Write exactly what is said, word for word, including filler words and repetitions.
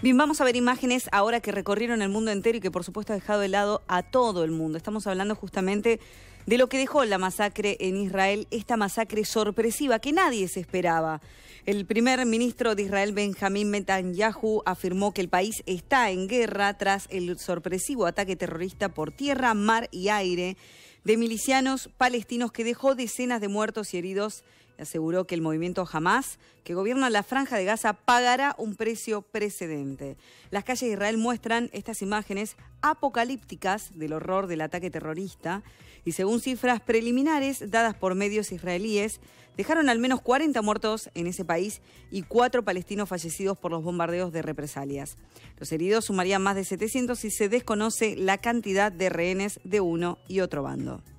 Bien, vamos a ver imágenes ahora que recorrieron el mundo entero y que por supuesto ha dejado de lado a todo el mundo. Estamos hablando justamente de lo que dejó la masacre en Israel, esta masacre sorpresiva que nadie se esperaba. El primer ministro de Israel, Benjamín Netanyahu, afirmó que el país está en guerra tras el sorpresivo ataque terrorista por tierra, mar y aire de milicianos palestinos que dejó decenas de muertos y heridos. Aseguró que el movimiento Hamás, que gobierna la Franja de Gaza, pagará un precio precedente. Las calles de Israel muestran estas imágenes apocalípticas del horror del ataque terrorista y según cifras preliminares dadas por medios israelíes, dejaron al menos cuarenta muertos en ese país y cuatro palestinos fallecidos por los bombardeos de represalias. Los heridos sumarían más de setecientos y se desconoce la cantidad de rehenes de uno y otro bando.